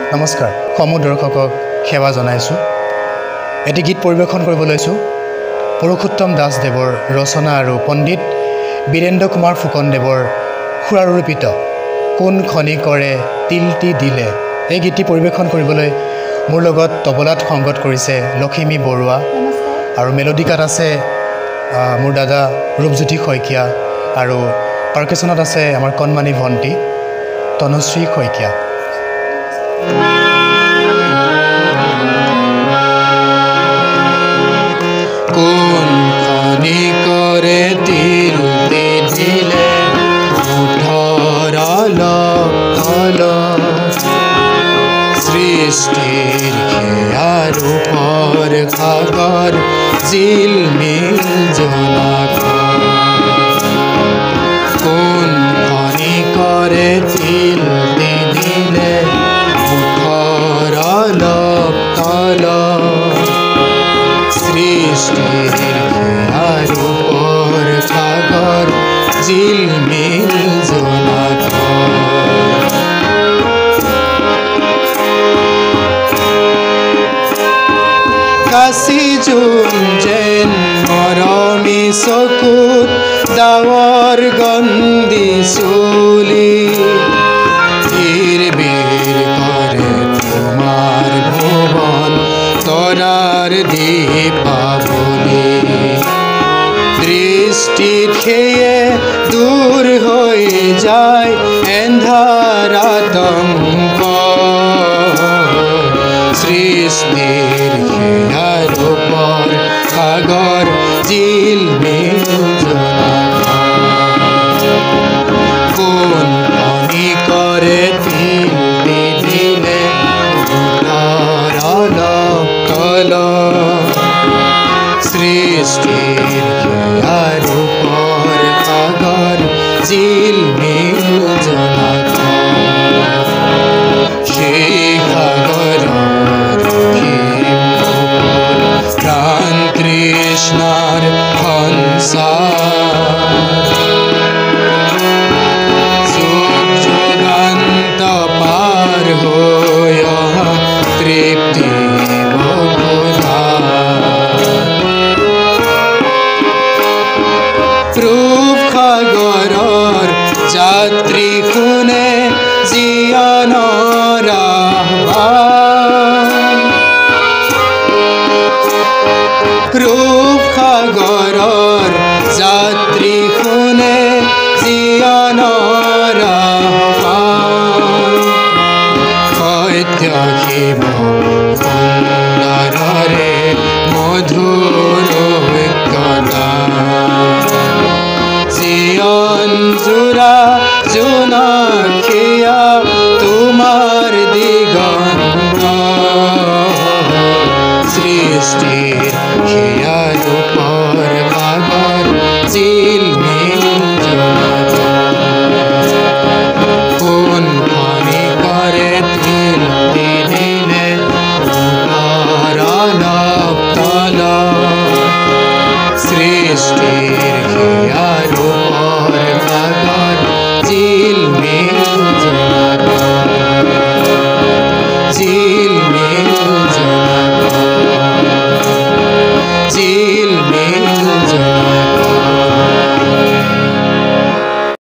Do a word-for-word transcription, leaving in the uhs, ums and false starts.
নমস্কাৰ সমূহ দৰ্শকক সেৱা জনাইছোঁ। এটি গীত পৰিৱেশন কৰিব লৈছোঁ। পুৰুষোত্তম দাসদেৱৰ ৰচনা আৰু পণ্ডিত বীৰেন্দ্ৰ কুমাৰ ফুকনদেৱৰ সুৰাৰূপিত কোন খনি কৰে তিলটি দিলে। এই গীতটি পৰিৱেশন কৰিবলৈ মোৰ লগত তবলাত সংগত কৰিছে লখিমী বৰুৱা আৰু মেলোডিকাত আছে মোৰ দাদা ৰূপজ্যোতি শইকীয়া আৰু পাৰ্কেশ্যনত আছে আমাৰ কণমানি ভণ্টি তনুশ্ৰী শইকীয়া। কোন খনি কৰে তিলটি দিলে মুঠৰ অলপ সৃষ্টিৰ সেয়াৰ ওপৰ সাগৰ জিলমিল জনাকৰ। কোন খনি কৰে তিলটি দিলে মুঠৰ অলপ তলত সৃষ্টিৰ সেয়াৰ ওপৰ সাগৰ জিলমিল জনাকৰ। কাশী জোন যেন মৰমী চকুত ডাৱৰ গন্ধি চুলি ধীৰ বীৰ কৰে তোমাৰ ভুৱন তৰাৰ দীপাৱলী। দৃষ্টিত সেয়ে দূৰ হৈ যায় এন্ধাৰ আতংক সৃষ্টিৰ সেয়াৰ ওপৰ সাগৰ জিলমিল জনাকৰ। কোন খনি কৰে তিলটি দিলে মুঠৰ অলপ তলত সৃষ্টিৰ সেয়াৰ ওপৰ সাগৰ জিলমিল জনাকৰ। সেই সাগৰৰ প্ৰাণ তৃষ্ণাৰ সংসাৰ যুগ যুগান্ত পাৰ হৈ অহা তৃপ্তি ৰূপ সাগৰৰ যাত্ৰী কোনে জীয়নৰ আহ্বান। ৰূপ সাগৰৰ যাত্ৰী কোনে জীয়নৰ আহ্বান। সত্য শিৱ সুন্দৰৰে মধুৰ